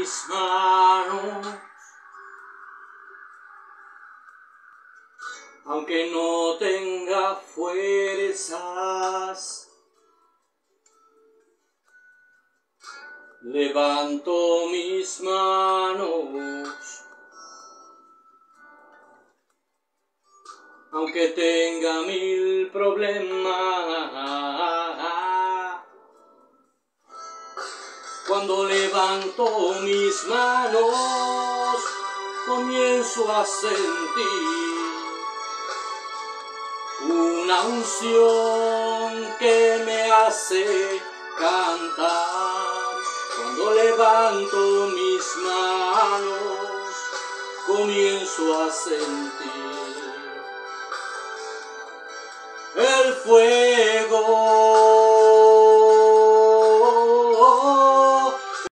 mis manos, aunque no tenga fuerzas, levanto mis manos, aunque tenga 1000 problemas. Cuando levanto mis manos, comienzo a sentir una unción que me hace cantar. Cuando levanto mis manos, comienzo a sentir el fuego